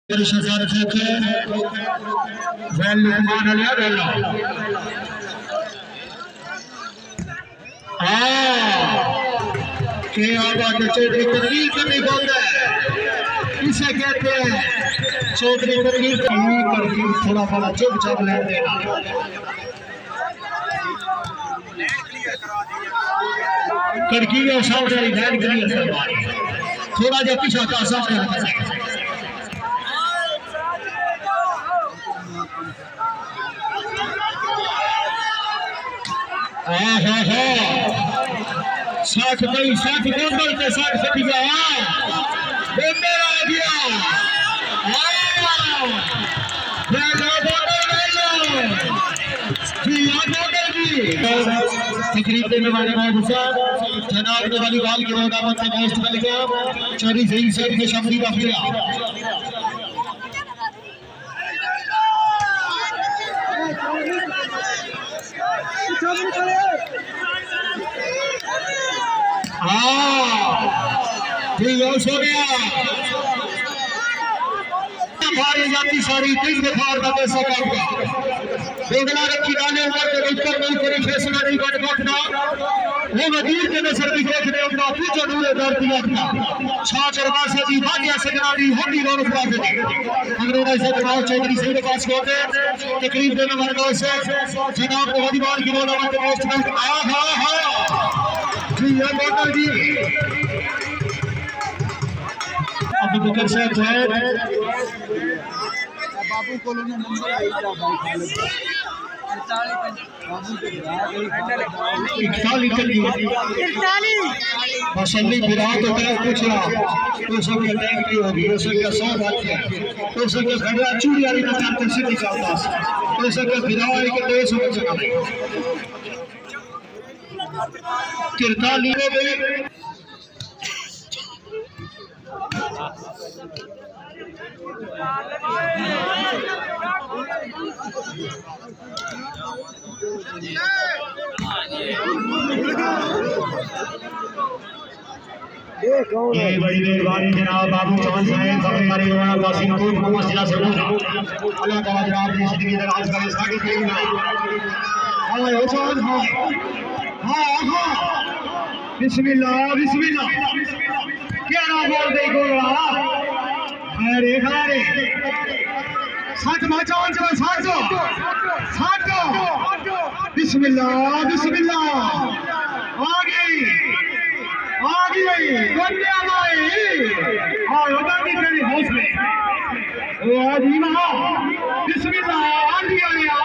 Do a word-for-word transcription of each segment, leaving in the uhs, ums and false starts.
शहजाद थे वैल लुकमान अलिया गल्ला हां के आवाज चौधरी तनवीर करनी बोलता है इसे कहते हैं चौधरी तनवीर करनी करके थोड़ा थोड़ा चुपचाप ले देना कड़की के साउंड वाली लाइन क्लियर करवानी थोड़ा जा पीछे का सामने रखना हाँ हाँ हाँ साठ भाई साठ गोंदल के साठ फटिया गोंदल आ गया हाँ मैं गोंदल जी याद गोंदल जी तकरीब देने वाले मौजूद साहब जनाब ने वाली बाल की रोदामत से पोस्ट कर गया चौरी सही साहब के शमरी का फिरा हाँ ठीक है सो गया हमारी जाति सारी तीन बुखार का पैसा काम का बेगला रखी डाले ऊपर के ऊपर नहीं करे फैसला नहीं कर सकता वो वजीर के नजर भी देख रहे अपना पूछो दूर दर दिया अपना छाछ और बासे दी भाग्य से जनाबी होती रोन का दे अंग्रेज से जनाब चौधरी से के पास होते तकरीब देने वाले से जनाब को वजीवान की रोन में पोस्ट कर हां हां हां जी ये बात जी अभी बकर साहब है बाबू को लोग नंबर आई जा भाई इकतालीस मसली विराट होता है कुछ तो सब के टैंक की होगी तो सब का सौ बात है तो सब के घड़ा चूड़ी वाली का चार से निकलता है तो सब के विराट के देश में चला तिरतालीस हो गई ये कौन है बड़ी मेहरबानी जनाब बाबू चौहान साहब हमारे रोना कासिम को मोहम्मद जिला से अल्लाह ताला जनाब की जिंदगी दराज करे साड़ी के हां ओ चौहान हां हां हां बिस्मिल्लाह बिस्मिल्लाह क्या ना बोल दे गोला अरे खारे साथ मचाओ जो साथो साथो बिस्मिल्लाह बिस्मिल्लाह आ गई आ गई गोंदिया भाई हां होता भी तेरी होश में ओ आजी मां बिस्मिल्लाह आ गया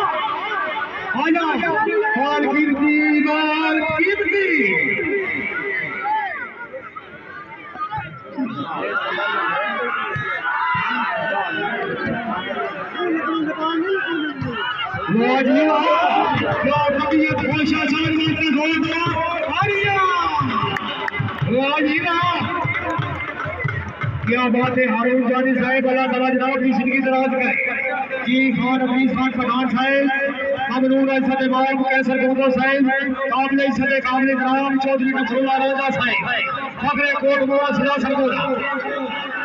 आजा माल कीर्ति माल कीर्ति वाजिया क्या तबीयत भाषा जान में की हो गया आरिया वाजिया क्या बात है हारून जानी साहब अल्लाह ताला जनाब की जिंदगी दराज करे जी खान हफीज खान पठान साहब अमरूद सदे बाब कैसर गोदो साहब काबले सदे काबले ग्राम चौधरी नसरुल्लाह रोजा साहब फखरे कोट मोआ सिला सरगोरा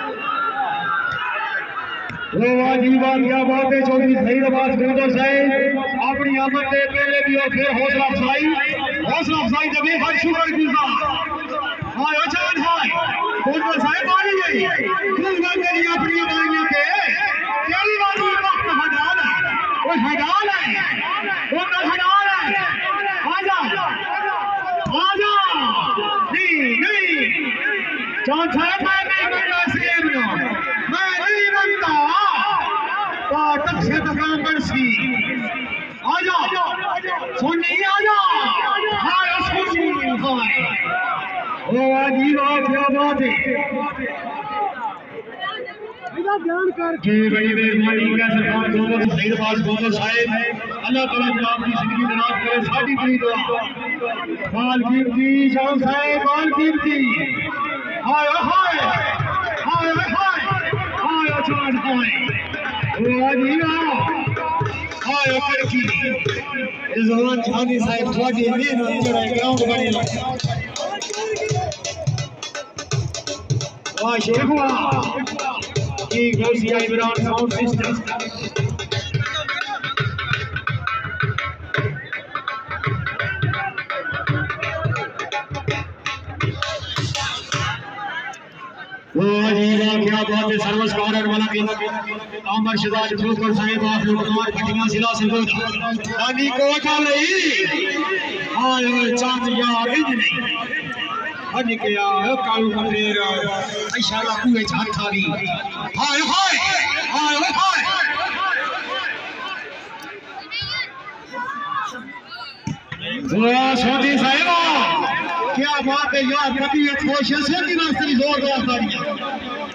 वो वाजीबा क्या बात है चौधरी सही नवाज गोदो साहब अपनी आमद के पहले भी और फिर हौसला अफजाई हौसला अफजाई जब एक हर शुगर गुजार हाय अचान हाय गोदो साहब आ गई तू गंगली अपनी मांगे के तेरी वाली वक्त हडाल है वो हडाल है वो तो हडाल है आजा आजा नहीं नहीं चांद साहब मैं नहीं बनना स्कीम ना मैं नहीं बनता तक से तो काम कर सी आजा सुनी आजा हाय सुनी हाय ओ आजी बात क्या बात है ध्यान कर जी बड़ी मेहरबानी का सरकार दोनों सही पास दोनों साहब अल्लाह ताला जनाब की जिंदगी दराज करे साडी बड़ी दुआ माल कीर्ति शाह साहब माल कीर्ति हाय हाय हाय हाय हाय अचान हाय वाजिया हाय ऊपर की जवान छानी साहब थोड़ी मेहनत चढ़ाई ग्राउंड बनी वाह शेख वाह जी गौसिया इमरान साउंड सिस्टम क्या बात है सर्वस कॉर्नर वाला की आमर शहजाद ठोकर साहिब आप लोग कुमार फटिया जिला सिंगोदा नानी को का नहीं हाय चांद यार इंज नहीं हज के आ कालू मंदिर इंशाल्लाह पूरे हाथ आ गई हाय हाय हाय हाय वाह सोती साहिब क्या बात है यार कभी खुश है सोती नास्ते जोरदार तालियां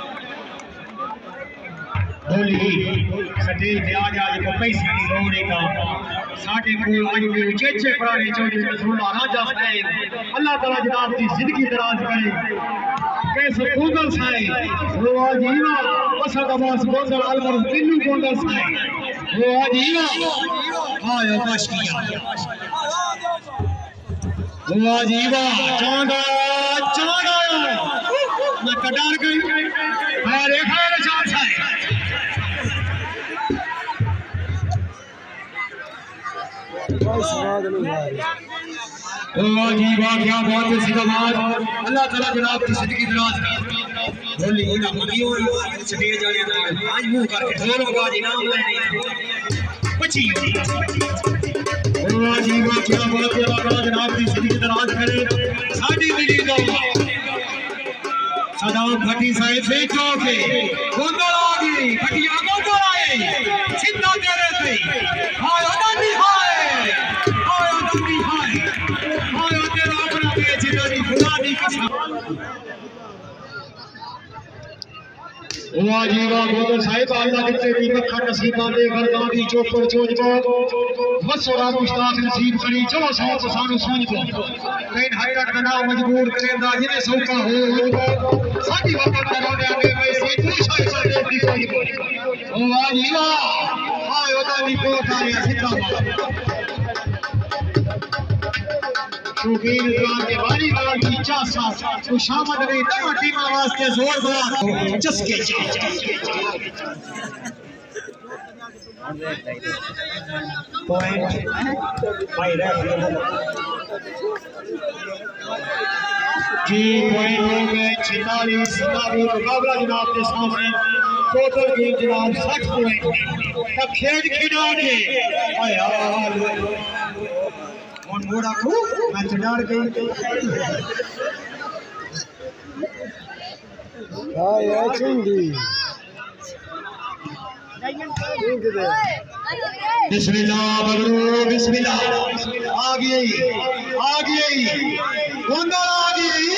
बोली सटेज पे आ जा को पैसे की लोड़ है साडे को आज भी चेचे पुराने चौधरी रसूल राजा साहब अल्लाह ताला जनाब की जिंदगी दराज करे कैसे गोंदल साहब वो जीवा पसंद अब्बास गोंदल अलमर किन्नू गोंदल साहब वो जीवा हाय बश किया वो जीवा चांदा चांदा मैं कटार गई अरे खैर चांद साहब अल्लाह जी वाह क्या बात है सिकंदर अल्लाह ताला जनाब की जिंदगी दराज करे बोली ना मगी हो स्टेज वाले ना आज मुंह करके ढोल बजा इनाम लेने बची अल्लाह जी वाह क्या बात है अल्लाह ताला जनाब की जिंदगी दराज करे साडी दिली दा सदाम भट्टी साहब से चौके गोंदल आ गई भटिया गोंदल आए सीधा तेरे से हाय अदानी हाय हाय अदानी हाय हाय तेरा अपना के जिंदगी खुदा दी कसम वाह जी वाह गोंदल साहिब अल्लाह के तेरी मक्खा नसीबा दे गरदां दी चोपर चोज को मसरा मुश्ताक नसीब करी जो सौ सानू सुन को लेकिन हद तक ना मजबूर करेंदा जिने सौका हो साडी वक्त रोने आगे पैसे तू शायद दे दी कोई वाह जी वाह हाय अदानी को तारिया सीधा शौकीन इकराम के बारी वाला की चासा तो शामत में तमा टीम आवाज के जोरदार चस्के पॉइंट बाय रेफरी जी पॉइंट हो गए छियालीस सतासी मुकाबला जनाब के सामने टोटल गेम जनाब साठ पॉइंट तब खेल खिला के यार और मोड़ा को मैच डाल गई हाय चंदी बिस्मिल्लाह बगरू बिस्मिल्लाह आ गई आ गई गोंदल आ गई